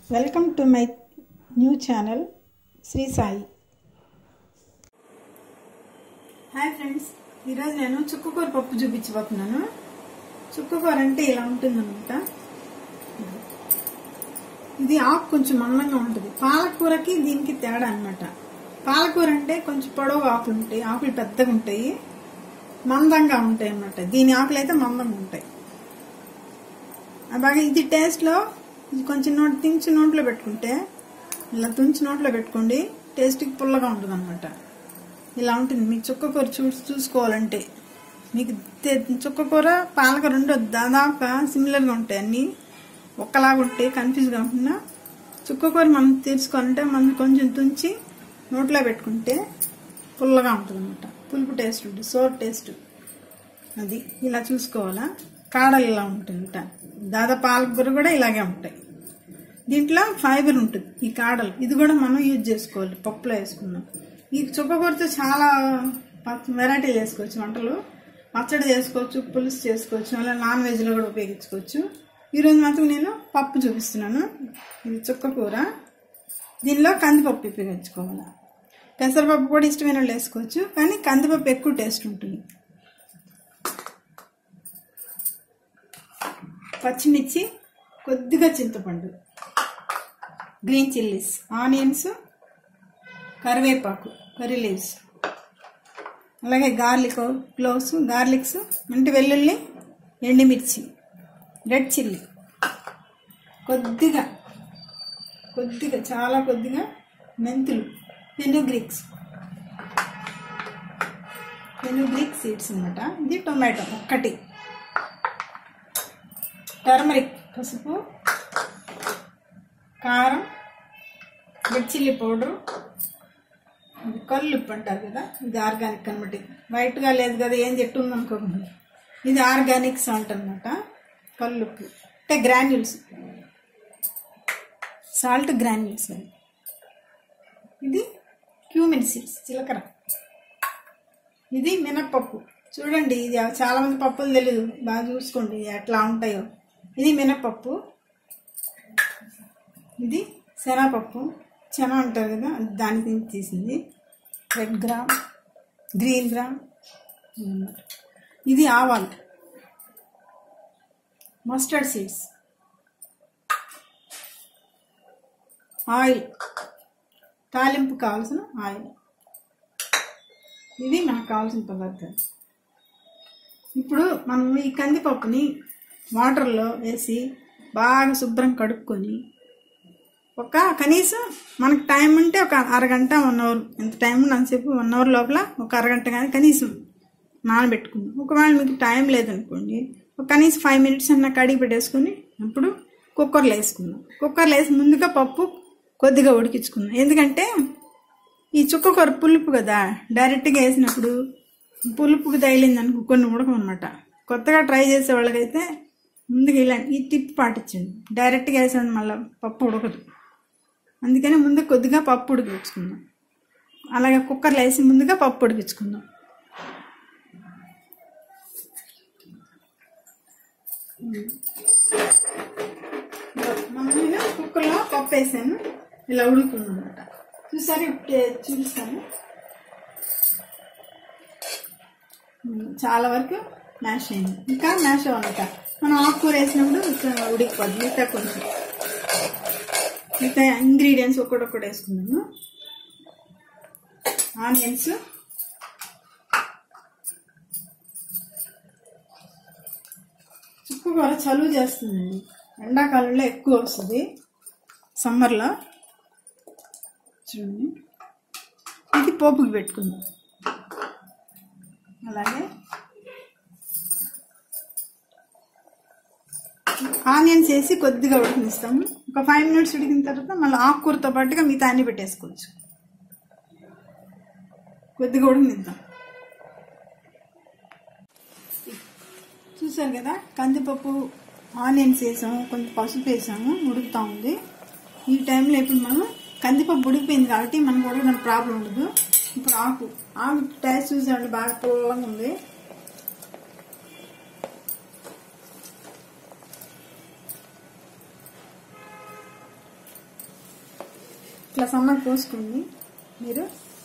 Welcome to my new channel Shri Sai. Hi friends, ఈరోజు నేను చుక్కకూర పప్పు చూపించబోతున్నాను. చుక్కకూర అంటే ఇలా ఉంటుందన్నమాట. ఇది ఆకు కొంచెం మందంగా ఉంటుంది. పాలకూరకి దీనికి తేడా అనమాట. పాలకూర అంటే కొంచెం పొడవు ఆకులు ఉంటాయి, ఆకులు పెద్దగా ఉంటాయి, మందంగా ఉంటాయి అన్నమాట. దీని ఆకులు అయితే మందంగా ఉంటాయి. అలాగే ఇది టేస్ట్లో ఇది కొంచెం తుంచి నోట్లో పెట్టుకుంటే, ఇలా తుంచి నోట్లో పెట్టుకోండి, టేస్ట్కి పుల్లగా ఉంటుంది అనమాట. ఇలా ఉంటుంది. మీకు చుక్కకూర చూసుకోవాలంటే మీకు చుక్కకూర పాలకూర రెండు దాదాపుగా సిమిలర్గా ఉంటాయి, అన్నీ ఒక్కలాగా ఉంటాయి, కన్ఫ్యూజ్ కాకుండా. చుక్కకూర మనం తీసుకోవాలంటే మనం కొంచెం తుంచి నోట్లో పెట్టుకుంటే పుల్లగా ఉంటుంది అనమాట. పులుపు టేస్ట్ ఉంటుంది, సోర్ టేస్ట్. అది ఇలా చూసుకోవాలా. కాడలు ఇలా ఉంటాయంట. దాదాపు పాలకూర కూడా ఇలాగే ఉంటాయి. దీంట్లో ఫైబర్ ఉంటుంది ఈ కాడలు. ఇది కూడా మనం యూజ్ చేసుకోవాలి, పప్పులో వేసుకున్నాం. ఈ చుక్కకూరతో చాలా వెరైటీలు చేసుకోవచ్చు వంటలు. పచ్చడి చేసుకోవచ్చు, పులుసు చేసుకోవచ్చు, అలా నాన్ వెజ్లో కూడా ఉపయోగించుకోవచ్చు. ఈరోజు మాత్రం నేను పప్పు చూపిస్తున్నాను. ఇది చుక్కకూర. దీనిలో కందిపప్పు ఉపయోగించుకోవాలి. పెసరపప్పు కూడా ఇష్టమైన వాళ్ళు వేసుకోవచ్చు, కానీ కందిపప్పు ఎక్కువ టేస్ట్ ఉంటుంది. పచ్చిమిర్చి, కొద్దిగా చింతపండు, గ్రీన్ చిల్లీస్, ఆనియన్స్, కరివేపాకు, కర్రీ లీవ్స్, అలాగే గార్లిక్స్ అంటే వెల్లుల్లి, ఎండుమిర్చి, రెడ్ చిల్లీ, కొద్దిగా చాలా కొద్దిగా మెంతులు, ఫెనుగ్రీక్ సీడ్స్ అన్నమాట. ఇది టొమాటో ఒక్కటి, టర్మరిక్ పసుపు, కారం, రెడ్ చిల్లీ పౌడరు, కల్లుప్పు అంటారు కదా, ఇది ఆర్గానిక్ అనమాట. వైట్గా లేదు కదా, ఏం చెట్టు ఉందనుకోకుండా, ఇది ఆర్గానిక్ సాల్ట్ అనమాట. కల్లుప్పు అంటే గ్రాన్యూల్స్, సాల్ట్ గ్రాన్యూల్స్. ఇది క్యూమిన్ సీడ్స్, జీలకర్ర. ఇది మినప్పప్పు. చూడండి, ఇది చాలా మంది పప్పులు తెలియదు, బాగా చూసుకోండి ఎట్లా ఉంటాయో. ఇది మినప్పప్పు. ఇది శనగపప్పు, చెన ఉంటుంది కదా, దానికి తీసింది. Red gram, green gram. ఇది ఆవాలు, మస్టర్డ్ సీడ్స్, ఆయిల్, తాలింపు కావాల్సిన ఆయిల్. ఇవి మనకు కావాల్సిన పదార్థాలు. ఇప్పుడు మనం ఈ కందిపప్పుని వాటర్లో వేసి బాగా శుభ్రం కడుక్కొని, కనీసం మనకు టైం ఉంటే ఒక అరగంట 1 అవర్, ఎంత టైం అంతసేపు 1 అవర్ లోపల ఒక అరగంట కానీ కనీసం నానబెట్టుకుందాం. ఒకవేళ మీకు టైం లేదనుకోండి, కనీసం 5 మినిట్స్ అన్న కడిగి పెట్టేసుకుని అప్పుడు కుక్కర్లో వేసుకుందాం. కుక్కర్లో వేసి ముందుగా పప్పు కొద్దిగా ఉడికించుకుందాం. ఎందుకంటే ఈ చుక్కకూర పులుపు కదా, డైరెక్ట్గా వేసినప్పుడు పులుపుకి తగిలిందనుకో కొన్ని ఉడకమన్నమాట. కొత్తగా ట్రై చేసే వాళ్ళకైతే ముందుగా ఈ టిప్ పాటించండి. డైరెక్ట్గా వేసాను మళ్ళీ పప్పు ఉడకదు. అందుకని ముందు కొద్దిగా పప్పు ఉడికించుకుందాం. అలాగే కుక్కర్లో వేసి ముందుగా పప్పు ఉడికించుకుందాం. నేను కుక్కర్లో పప్పు వేసాను, ఇలా ఉడుకుతుంది అనమాట. చూసారి చూపిస్తాను. చాలా వరకు మ్యాష్ అయింది, ఇంకా మ్యాష్ అవ్వాలట. మనం ఆకుకూర వేసినప్పుడు ఉడికిపోద్ది. మిగతా కొంచెం మిగతా ఇంగ్రీడియంట్స్ ఒక్కటొక్కటి వేసుకున్నాము. ఆనియన్స్, చుక్కకూర చలువ చేస్తుందండి, ఎండాకాలంలో ఎక్కువ వస్తుంది, సమ్మర్లో. చూడండి, ఇది పోపుకి పెట్టుకుందాం. అలాగే ఆనియన్స్ వేసి కొద్దిగా ఉడికిస్తాము. ఒక 5 మినిట్స్ ఉడికిన తర్వాత మళ్ళీ ఆకుకూరతో పాటుగా మిగతా అన్ని పెట్టేసుకోవచ్చు. కొద్దిగా ఉడికిద్దాం. చూసారు కదా, కందిపప్పు, ఆనియన్స్ వేసాము, కొంచెం పసుపు వేసాము, ఉడుకుతా ఉంది. ఈ టైంలో ఇప్పుడు మనం కందిపప్పు ఉడికిపోయింది కాబట్టి మనకు ఉడకడానికి ప్రాబ్లం ఉండదు. ఇప్పుడు ఆకు టేస్ట్ చూసామండి, బాగా పుల్లగా ఉంది. ఇట్లా సన్నగా కోసుకోండి మీరు.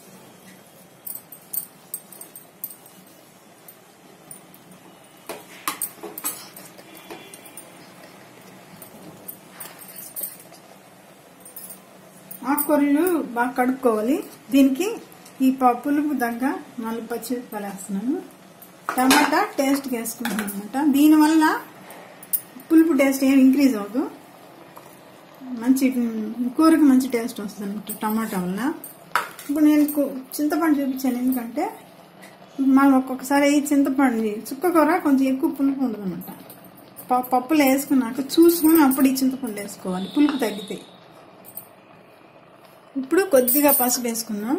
ఆకుకూరలు బాగా కడుక్కోవాలి. దీనికి ఈ పులుపు దగ్గ 4 పచ్చిమిరపకాయలు వేస్తున్నాను. టమాటా టేస్ట్కి వేసుకుంటున్నాను అనమాట. దీనివల్ల పులుపు టేస్ట్ ఏం ఇంక్రీజ్ అవ్వదు, మంచి కూరకి మంచి టేస్ట్ వస్తుంది అనమాట టమాటా వల్ల. ఇప్పుడు నేను చింతపండు చూపించాను, ఎందుకంటే మనం ఒక్కొక్కసారి ఈ చింతపండు చుక్కకూర కొంచెం ఎక్కువ పులుపు ఉండదు అనమాట. పప్పులో వేసుకున్నాక చూసుకుని అప్పుడు ఈ చింతపండు వేసుకోవాలి, పులుపు తగ్గితే. ఇప్పుడు కొద్దిగా పసుపు వేసుకుందాం.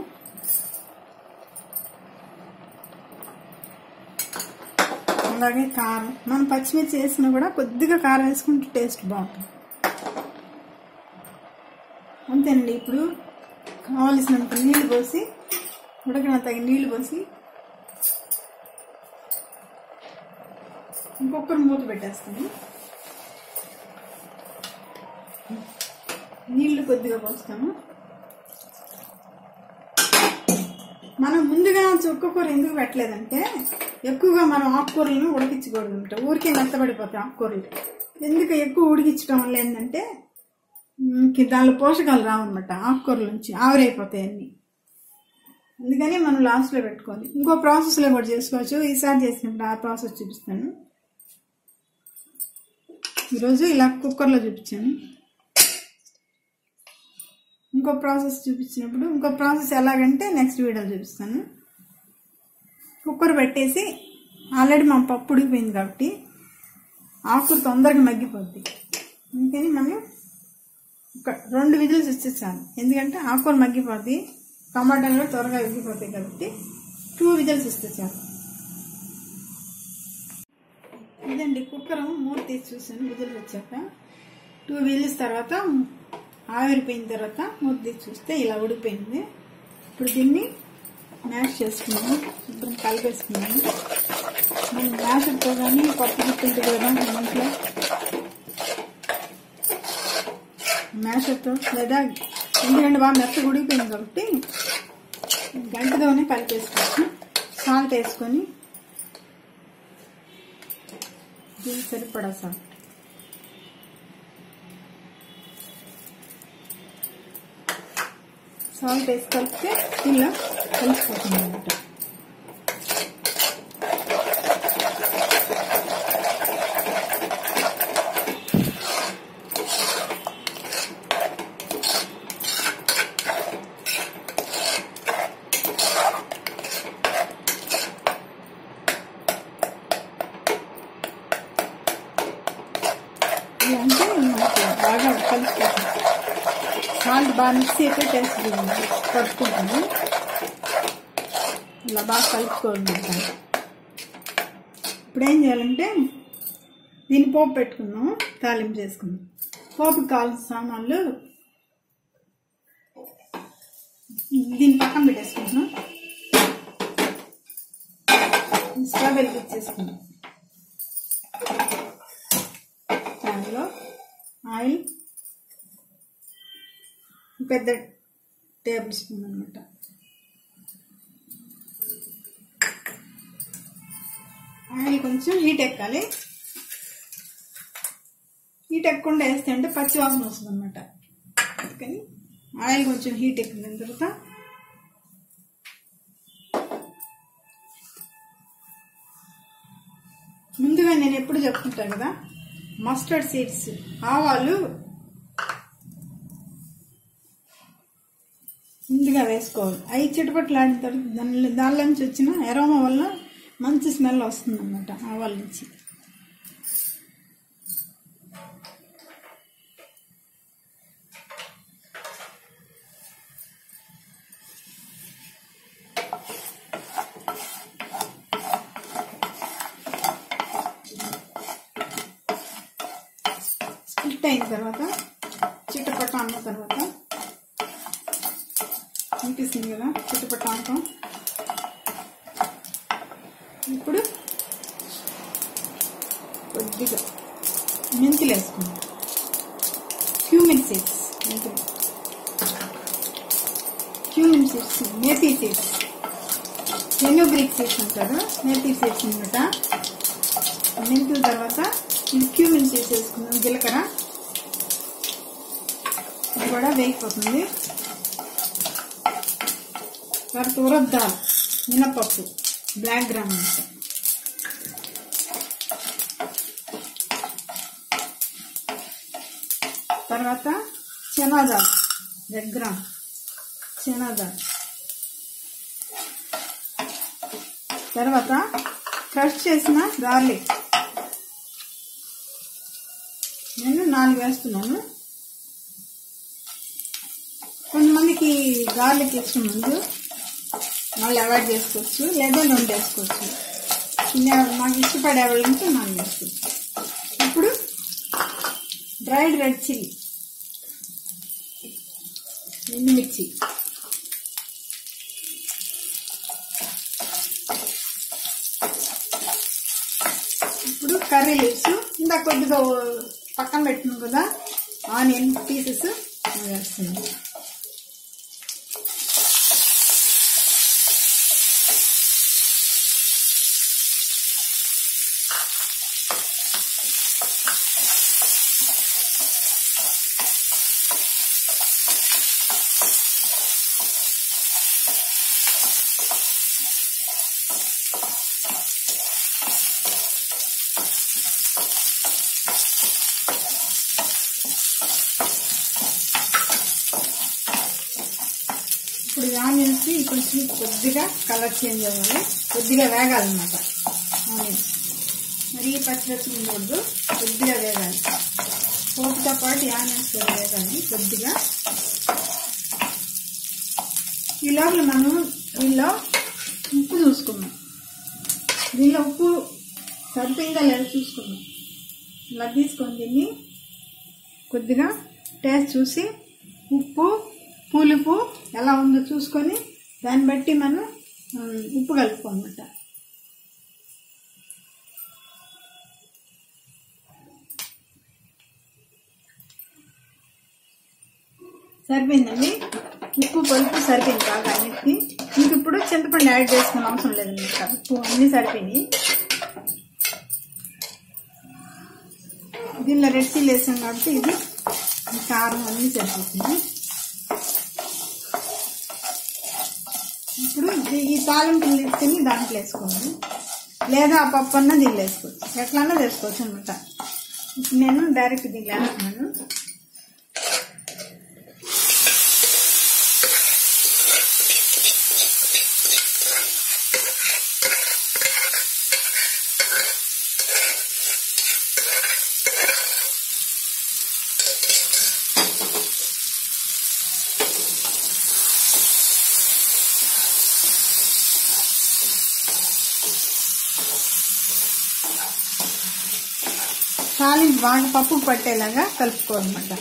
అలాగే కారం, మనం పచ్చిమిర్చి వేసినా కూడా కొద్దిగా కారం వేసుకుంటే టేస్ట్ బాగుంటుంది. అంతేనండి. ఇప్పుడు కావలసినంత నీళ్లు పోసి, ఉడకన తగిన నీళ్లు పోసి ఇంకొకరు మూత పెట్టేస్తాను. నీళ్లు కొద్దిగా పోస్తాము. మనం ముందుగా చుక్కకూర ఎందుకు పెట్టలేదంటే, ఎక్కువగా మనం ఆకుకూరలను ఉడికించకూడదు అనమాట. ఊరికే మెత్తబడిపోతాయి ఆకుకూరలు. ఎందుకు ఎక్కువ ఉడికించడం వల్ల ఏంటంటే దానిలో పోషకాలు రావన్నమాట, ఆకుకూరల నుంచి ఆవిరైపోతాయి అన్ని. అందుకని మనం లాస్ట్లో పెట్టుకోవాలి. ఇంకో ప్రాసెస్లో కూడా చేసుకోవచ్చు, ఈసారి చేసినప్పుడు ఆ ప్రాసెస్ చూపిస్తాను. ఈరోజు ఇలా కుక్కర్లో చూపించాను. ఇంకో ప్రాసెస్ చూపించినప్పుడు ఇంకో ప్రాసెస్ ఎలాగంటే నెక్స్ట్ వీడియోలో చూపిస్తాను. కుక్కర్ పెట్టేసి ఆల్రెడీ మా పప్పు ఉడికిపోయింది కాబట్టి ఆకుకూర తొందరగా మగ్గిపోద్ది. అందుకని మనం ఒక 2 విజిల్స్ ఇస్తే చాలు, ఎందుకంటే ఆకుకూర మగ్గిపోద్ది, టమాటాలు కూడా త్వరగా మగ్గిపోతాయి కాబట్టి 2 విజిల్స్ ఇస్తే చాలు. ఇదండి కుక్కర్ మూత తీసి చూసాను, విజిల్స్ వచ్చాక 2 విజిల్స్ తర్వాత ఆవిరిపోయిన తర్వాత మూత తీసి చూస్తే ఇలా ఉడిపోయింది. ఇప్పుడు దీన్ని మ్యాష్ చేసుకున్నాము, శుభ్రం కలిపేసుకున్నాము. మనం మ్యాష్తో కానీ పప్పు గుర్తుంటుంది కదా ఇంట్లో, మ్యాష్తో లేదా ఎందుకంటే బాగా మెత్తగా ఉడికిపోయింది కాబట్టి గంటతోనే కలిపేసుకోవచ్చు. సాల్ట్ వేసుకొని దీనికి సరిపడా సాల్ట్, సాల్ట్ వేసి కలిపితే ఇలా కలిసిపోతుంది అన్నమాట. ఇలా అంటే మనకు బాగా కలిసిపోతుంది. సాల్ట్ బాగా మిక్స్ అయితే టేస్ట్ కలుపుకుంటాను. ఇలా బాగా కలుపుకోవాలి. ఇప్పుడు ఏం చేయాలంటే దీన్ని పోపు పెట్టుకుందాం, తాలింపు చేసుకుందాం. పోపుకి కావాల్సిన సామాన్లు దీన్ని పక్కన పెట్టేసుకుంటున్నాం. స్టవ్ వెలిగించేసుకుందాం. దానిలో ఆయిల్ పెద్ద టేబుల్ స్పూన్ అనమాట. ఆయిల్ కొంచెం హీట్ ఎక్కాలి. హీట్ ఎక్కకుండా వేస్తే అంటే పచ్చి వాసన వస్తుంది అనమాట. అందుకని ఆయిల్ కొంచెం హీట్ ఎక్కిన తర్వాత ముందుగా నేను ఎప్పుడు చెప్తుంటాను కదా, మస్టర్డ్ సీడ్స్, ఆవాలు ముందుగా వేసుకోవాలి. అవి చిటపట్లాడిన తర్వాత దానిలో నుంచి వచ్చిన ఎరోమా వల్ల మంచి స్మెల్ వస్తుంది అన్నమాట ఆవాల నుంచి. స్ప్లిట్ అయిన తర్వాత చిటపట అన్న తర్వాత అనిపిస్తుంది కదా చిటపట అనటం. ఇప్పుడు కొద్దిగా మెంతులు వేసుకుందాం, క్యూమిన్ సీడ్స్ మెంతులు. Cumin seeds, methi seeds, fenugreek seeds అంటారు, మేథీ సీడ్స్ అనమాట. మెంతుల తర్వాత ఇది క్యూమిన్ సీడ్స్ వేసుకున్నాం, జీలకర్ర ఇది కూడా వేగిపోతుంది. తర్వాత ఉరద్ దాల్, మినపప్పు, బ్లాక్ గ్రామ్ అంట. తర్వాత చనాదాల్, రెడ్ గ్రామ్ చనాదాల్. తర్వాత క్రష్ చేసిన గార్లిక్, నేను 4 వేస్తున్నాను. కొంతమందికి గార్లిక్ ఇష్టం ముందు వాళ్ళు అవాయిడ్ చేసుకోవచ్చు, లేదా 2 వేసుకోవచ్చు. మాకు ఇష్టపడే వాళ్ళంటే 4 వేసుకోవచ్చు. ఇప్పుడు డ్రైడ్ రెడ్ చిల్లీ, ఎండుమిర్చి, ఇప్పుడు కర్రీ లీవ్స్, ఇందా కొద్దిగా పక్కన పెట్టినాం కదా ఆనియన్ పీసెస్ వేస్తున్నాం. ఇప్పుడు ఆనియన్స్ కొంచెం కొద్దిగా కలర్ చేంజ్ అవ్వాలి, కొద్దిగా వేగాలన్నమాట. ఆనియన్స్ మరీ పచ్చిపచ్చి ఉండకూడదు, కొద్దిగా వేగాలి. పోపుతో పాటు ఆనియన్స్ కూడా వేగాలి కొద్దిగా. ఈ లోపల మనం దీనిలో ఉప్పు చూసుకున్నాం, దీనిలో ఉప్పు సరిపోయిందా లేదా చూసుకున్నాం. ఇలా తీసుకొని దీన్ని కొద్దిగా టేస్ట్ చూసి ఉప్పు పులుపు ఎలా ఉందో చూసుకొని దాన్ని బట్టి మనం ఉప్పు కలుపుకోనమాట. సరిపోయిందండి, ఉప్పు పులుపు సరిపోయింది బాగా అన్నిటికి. ఇంక ఇప్పుడు చింతపండు యాడ్ చేసుకునే అవసరం లేదన్నమాట, ఉప్పు అన్నీ సరిపోయినాయి. దీనిలో రెడ్ చిల్లీ వేసాం కాబట్టి ఇది కారం అన్నీ సరిపోతుంది. ఇప్పుడు ఈ తాలింపులు తీసుకుని దాంట్లో వేసుకోండి, లేదా ఆ పప్పు అన్నా దీనిలో వేసుకోవచ్చు, ఎట్లన్నా వేసుకోవచ్చు అనమాట. నేను డైరెక్ట్ దీనిలో వేస్తున్నాను. తాలింపు బాగా పప్పు పట్టేలాగా కలుపుకోవాలన్నమాట.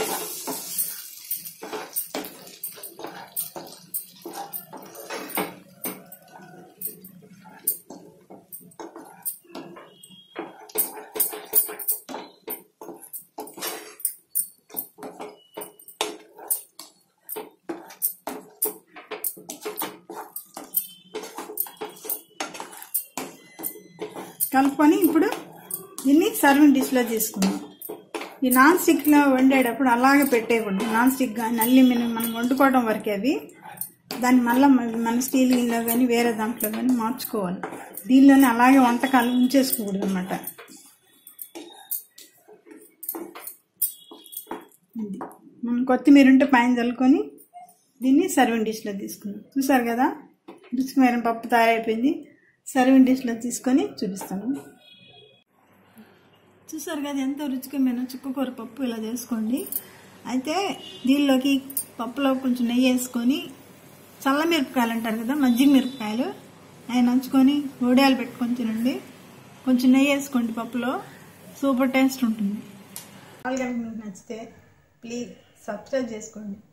కలుపుకొని ఇప్పుడు దీన్ని సర్వింగ్ డిష్లో తీసుకుందాం. ఈ నాన్ స్టిక్లో వండేటప్పుడు అలాగే పెట్టేయకూడదు. నాన్ స్టిక్ కానీ అల్లి మనం వండుకోవడం వరకే అవి, దాన్ని మళ్ళీ మన స్టీల్ గిన్నెలో కానీ వేరే దాంట్లో కానీ మార్చుకోవాలి. దీనిలోనే అలాగే వంటకాలు ఉంచేసుకోకూడదు అన్నమాట. మనం కొత్తిమీర ఉంటే పైన చల్లుకొని దీన్ని సర్వింగ్ డిష్లో తీసుకుందాం. చూసారు కదా, రుచికరమైన పప్పు తయారైపోయింది. సర్వింగ్ డిష్లో తీసుకొని చూపిస్తాను. చూసారు కదా ఎంత రుచికరమైన చుక్కకూర పప్పు, ఇలా చేసుకోండి. అయితే దీనిలోకి పప్పులో కొంచెం నెయ్యి వేసుకొని, చల్ల మిరపకాయలు అంటారు కదా, మజ్జిగ మిరపకాయలు, అవి నంచుకొని వడియాలు పెట్టుకొని తినండి. కొంచెం నెయ్యి వేసుకోండి పప్పులో, సూపర్ టేస్ట్ ఉంటుంది. మీకు నచ్చితే ప్లీజ్ సబ్స్క్రైబ్ చేసుకోండి.